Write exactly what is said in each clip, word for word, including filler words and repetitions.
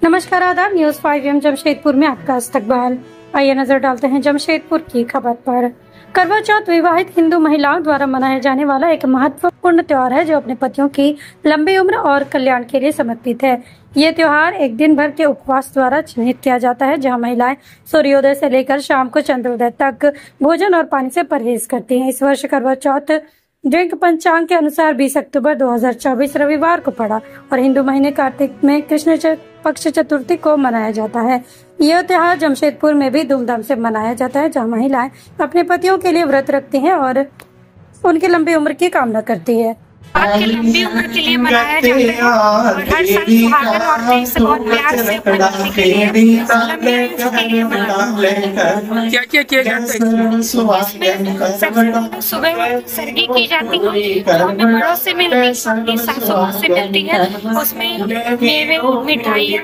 नमस्कार, आदाब। News five M Jamshedpur में आपका इस्तकबाल। आइए नजर डालते हैं जमशेदपुर की खबर पर। करवा चौथ विवाहित हिंदू महिलाओं द्वारा मनाया जाने वाला एक महत्वपूर्ण त्योहार है जो अपने पतियों की लंबी उम्र और कल्याण के लिए समर्पित है। ये त्योहार एक दिन भर के उपवास द्वारा चिन्हित किया जाता है, जहां महिलाएं सूर्योदय से लेकर शाम को चंद्रोदय तक भोजन और पानी से परहेज करती हैं। इस वर्ष करवा चौथ ड्रिंक पंचांग के अनुसार बीस अक्टूबर दो हज़ार चौबीस रविवार को पड़ा और हिंदू महीने कार्तिक में कृष्ण पक्ष चतुर्थी को मनाया जाता है। यह त्योहार जमशेदपुर में भी धूमधाम से मनाया जाता है, जहां महिलाएं अपने पतियों के लिए व्रत रखती हैं और उनकी लंबी उम्र की कामना करती है। आपकी लंबी उम्र के लिए मनाया जाता है और हर साल सुहागन औरतें इसे बहुत प्यार से अपने पति के लिए लंबी उम्र के लिए मनाती हैं। क्या क्या किया जाता है? इसमें सुबह सरगी की जाती है जो हमें बड़ों से मिलती है, सासुओं से मिलती है। उसमें मेवे मिठाइयाँ,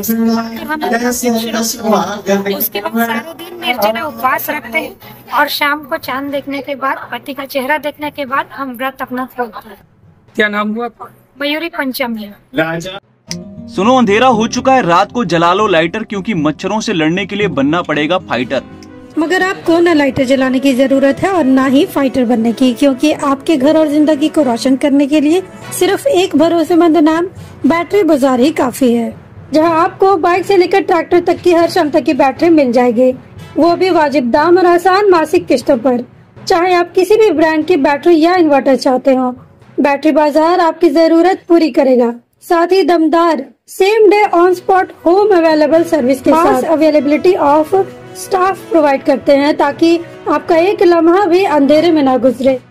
उसके बाद सारे दिन निर्जला उपवास रखते हैं और शाम को चांद देखने के बाद, पति का चेहरा देखने के बाद हम व्रत अपना खोलते हैं। क्या नाम हुआ आपका? मयूरी पंचमी। सुनो, अंधेरा हो चुका है, रात को जला लो लाइटर, क्योंकि मच्छरों से लड़ने के लिए बनना पड़ेगा फाइटर। मगर आपको न लाइटर जलाने की जरूरत है और न ही फाइटर बनने की, क्योंकि आपके घर और जिंदगी को रोशन करने के लिए सिर्फ एक भरोसेमंद नाम बैटरी बाजार ही काफी है, जहां आपको बाइक से लेकर ट्रैक्टर तक की हर क्षमता की बैटरी मिल जाएगी, वो भी वाजिब दाम और आसान मासिक किस्तों पर। चाहे आप किसी भी ब्रांड की बैटरी या इन्वर्टर चाहते हो, बैटरी बाजार आपकी जरूरत पूरी करेगा। साथ ही दमदार same day on spot home available service के साथ अवेलेबिलिटी ऑफ स्टाफ प्रोवाइड करते हैं, ताकि आपका एक लम्हा भी अंधेरे में ना गुजरे।